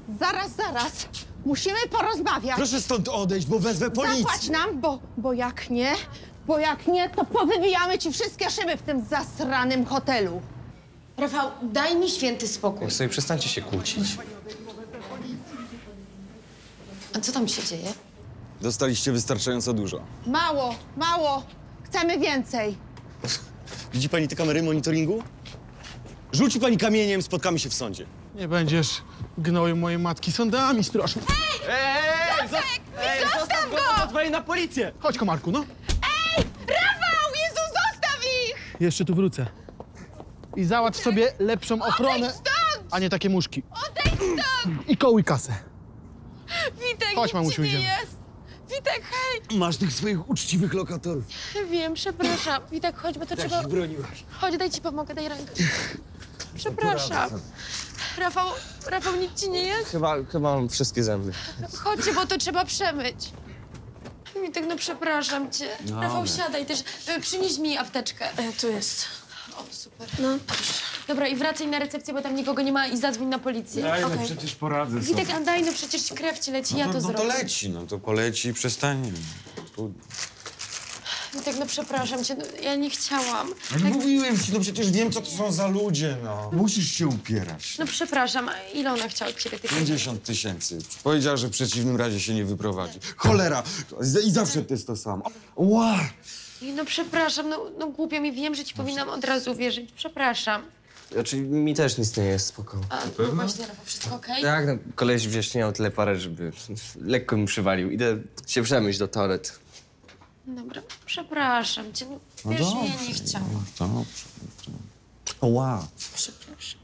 Zaraz. Musimy porozmawiać. Proszę stąd odejść, bo wezwę policję. Zapłać nam, bo jak nie, to powybijamy ci wszystkie szyby w tym zasranym hotelu. Rafał, daj mi święty spokój. Sobie przestańcie się kłócić. A co tam się dzieje? Dostaliście wystarczająco dużo. Mało. Chcemy więcej. Widzi pani te kamery monitoringu? Rzuci pani kamieniem, spotkamy się w sądzie. Nie będziesz gnął mojej matki sądami strasznymi. Zostaw go! Zadzwonię na policję! Chodź, komarku, no. Rafał! Jezu, zostaw ich! Jeszcze tu wrócę. I załatw sobie lepszą ochronę, stąd! a nie takie muszki. Odejdź stąd! I kołuj kasę. Witek, Chodź, nic mamusiu, ci nie idziemy. jest. Witek, hej! Masz tych swoich uczciwych lokatorów. Wiem, przepraszam. Witek, chodź, bo to trzeba... Ich broniłaś. Chodź, daj ci pomogę, daj rękę. Przepraszam. Rafał, nic ci nie jest? Chyba mam wszystkie zęby. Chodźcie, bo to trzeba przemyć. Witek, no przepraszam cię. Rafał, siadaj też. Przynieś mi apteczkę. Tu jest. O, super. No, proszę. Dobra, i wracaj na recepcję, bo tam nikogo nie ma i zadzwoń na policję. Daj, no Okej. przecież poradzę Witek, sobie. a daj, no przecież krew ci leci, ja to No zrobię. to leci, to poleci i przestanie. Witek, no przepraszam cię, no, ja nie chciałam. No mówiłem ci, przecież wiem, co to są za ludzie, Musisz się upierać. No przepraszam, a ile ona chciała od ciebie tych 50 000. Powiedziała, że w przeciwnym razie się nie wyprowadzi. Cholera! I zawsze to jest to samo. Ła! No przepraszam, no głupio mi, wiem, że ci powinnam od razu wierzyć. Przepraszam. Znaczy, mi też nic nie jest, spoko. A, no właśnie, Rafał, wszystko okej? Tak, no, koleś wcześniej miał tyle parę, żeby lekko mi przywalił. Idę się przemyśl do toalet. Dobra, przepraszam cię, no, wiesz, że ja nie chciałam. Dobrze. Ła! Przepraszam.